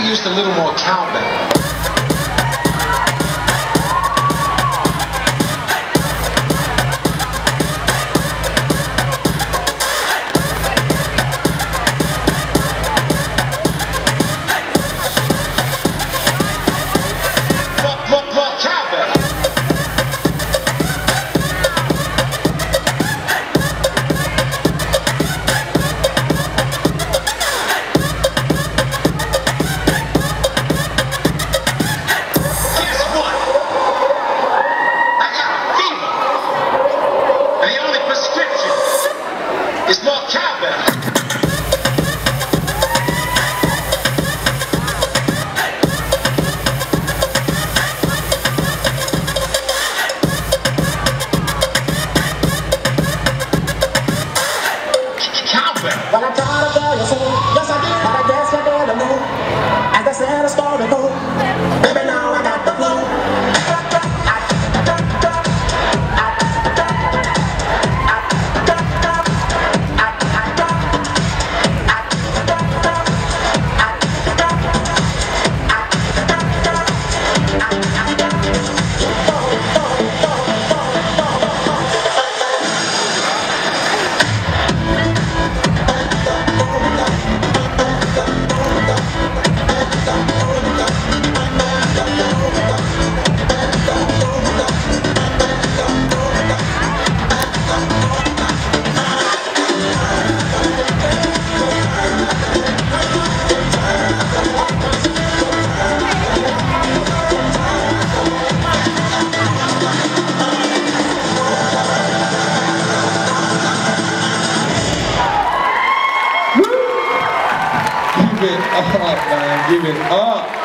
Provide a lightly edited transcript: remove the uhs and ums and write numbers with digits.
used a little more cowbell. It's more cowbell. Well, I tried to tell you so, yes I did, but I guess you didn't know. As they said, a story goes, baby, now I got the flow. Give it up, man. Give it up.